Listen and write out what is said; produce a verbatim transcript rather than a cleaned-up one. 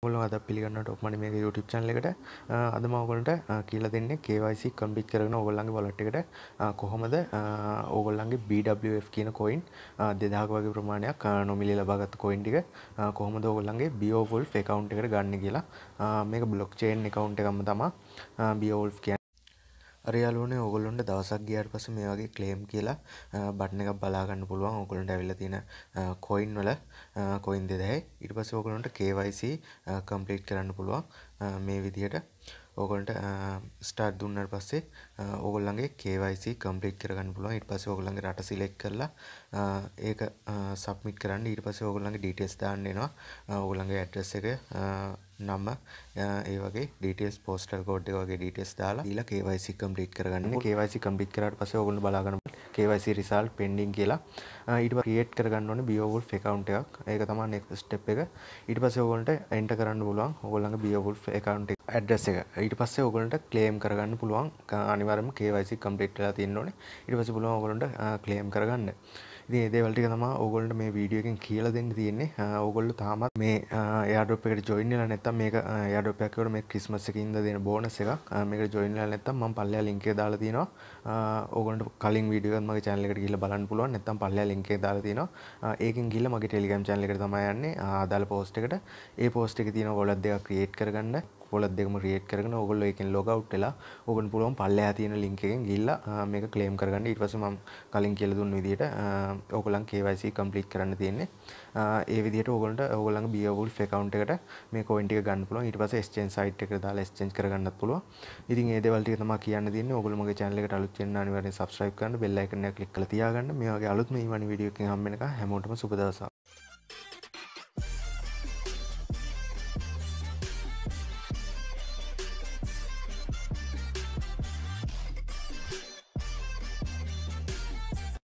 ඔයගොල්ලෝ අද පිළිගන්නවා ටොප් මනි මේක YouTube channel එකට. අද මම ඔයගොල්ලන්ට කියලා දෙන්නේ K Y C complete කරගෙන ඔයගොල්ලන්ගේ wallet එකට කොහොමද ඔයගොල්ලන්ගේ B W F කියන coin දෙදාහක වගේ ප්‍රමාණයක් නොමිලේ ලබාගත් coin ටික කොහොමද ඔයගොල්ලන්ගේ Beowulf account එකට ගන්න කියලා. මේක blockchain account එකක්ම තමයි Beowulf කියන්නේ. අර යාළුවනේ ඕගොල්ලොන්ට දවසක් ගියාට පස්සේ මේ වගේ claim කියලා බටන් එකක් බලා ගන්න පුළුවන්. ඕගොල්ලන්ට ඇවිල්ලා තියෙන coin වල coin දෙදාහේ. ඊට පස්සේ ඕගොල්ලන්ට K Y C complete කරන්න පුළුවන් මේ විදිහට. ඕගොල්ලන්ට start දුන්නාට පස්සේ ඕගොල්ලන්ගේ K Y C complete කරගන්න පුළුවන්. ඊට පස්සේ ඕගොල්ලන්ගේ රට select කරලා ඒක submit කරන්න. ඊට පස්සේ ඕගොල්ලන්ගේ details දාන්න එනවා. ඕගොල්ලන්ගේ address එක නම ඒ වගේ details postal code එක වගේ details දාලා ඊළඟ K Y C complete කරගන්න. K Y C complete කරාට පස්සේ ඕගොල්ලෝ බලා ගන්න K Y C result pending කියලා. ඊට පස්සේ create කරගන්න ඕනේ Beowulf account එකක්. ඒක තමයි next step එක. ඊට පස්සේ ඕගොල්ලන්ට enter කරන්න පුළුවන් ඕගොල්ලන්ගේ Beowulf account එක address එක. ඊට පස්සේ ඕගොල්ලන්ට claim කරගන්න පුළුවන්. අනිවාර්යයෙන්ම K Y C complete වෙලා තියෙන්න ඕනේ. ඊට පස්සේ පුළුවන් ඕගොල්ලන්ට claim කරගන්න. ඉතින් මේ දේවල් ටික තමයි ඕගොල්ලන්ට මේ වීඩියෝ එකෙන් කියලා දෙන්න තියෙන්නේ. ඕගොල්ලෝ තාමත් මේ airdrop එකට join වෙලා නැත්නම් මේක airdrop එකක් වල මේ Christmas එකේ ඉඳලා දෙන bonus එකක්. මේකට join වෙලා නැත්නම් මම පල්ලෙහා link එක දාලා තියෙනවා. ඕගොල්ලන්ට කලින් වීඩියෝ එකත් මගේ channel එකට ගිහිල්ලා බලන්න පුළුවන්. නැත්නම් පල්ලෙහා link එක දාලා තියෙනවා. ඒකෙන් ගිහිල්ලා මගේ Telegram channel එකට තමයි යන්නේ. අදාළ post එකට. ඒ post එකේ තියෙන wallet දෙකක් create කරගන්න. wallet දෙකම create කරගෙන ඕගොල්ලෝ ඒකෙන් log out වෙලා ඕගොල්ලන්ට පුළුවන් පල්ලෙහා තියෙන link එකෙන් ගිහිල්ලා මේක claim කරගන්න. ඊට පස්සේ මම කලින් කියලා දුන්න විදිහට ඕගොල්ලන් K Y C complete කරන්න තියෙන්නේ. ඒ විදිහට ඕගොල්ලන්ට ඕගොල්ලන්ගේ Beowulf account එකට මේ coin ටික ගන්න පුළුවන්. ඊට පස්සේ exchange site එකට දාලා exchange කරගන්නත් පුළුවන්. ඉතින් මේ දේවල් ටික තමයි කියන්න තියෙන්නේ. ඕගොල්ලෝ මගේ channel එකට අලුත් වෙන්න අනිවාර්යෙන් subscribe කරන්න, bell icon එක click කරලා තියාගන්න. මේ වගේ අලුත්ම ඊවනි වීඩියෝ එකකින් හම්බ වෙනකන් හැමෝටම සුබ දවසක්.